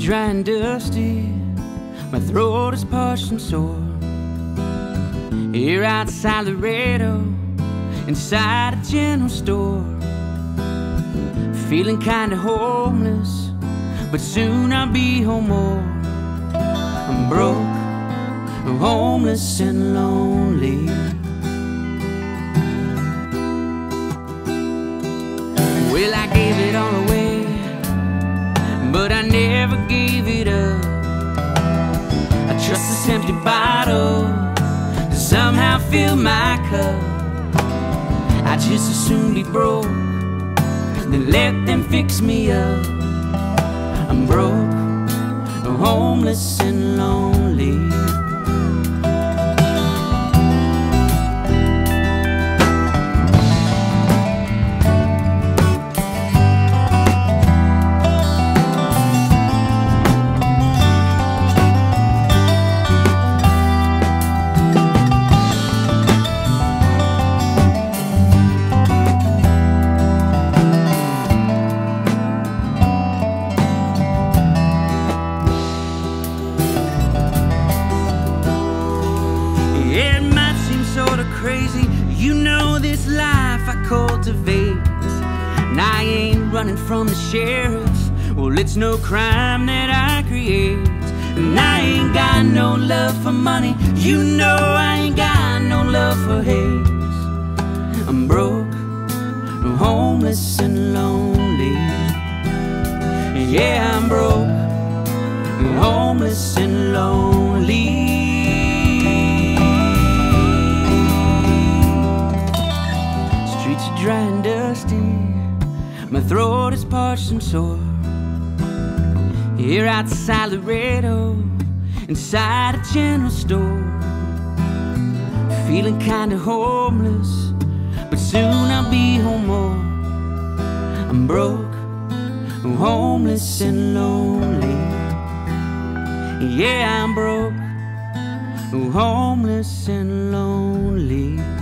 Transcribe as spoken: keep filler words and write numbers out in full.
dry and dusty, my throat is parched and sore. Here outside Laredo, inside a general store, feeling kinda homeless, but soon I'll be home more. I'm broke, I'm homeless and lonely. Well, I gave it all away, but I never gave it up. I trust this empty bottle to somehow fill my cup. I just as soon be broke than let them fix me up. I'm broke, I'm homeless and lonely. It might seem sorta crazy, you know this life I cultivate, and I ain't running from the sheriff. Well, it's no crime that I create, and I ain't got no love for money, you know I ain't got no love for hate. I'm broke, I'm homeless and lonely. Yeah, I'm broke, I'm homeless and lonely. Dry and dusty, my throat is parched and sore. Here outside Laredo, inside a general store, feeling kinda homeless, but soon I'll be home more. I'm broke, I'm homeless and lonely. Yeah, I'm broke, I'm homeless and lonely.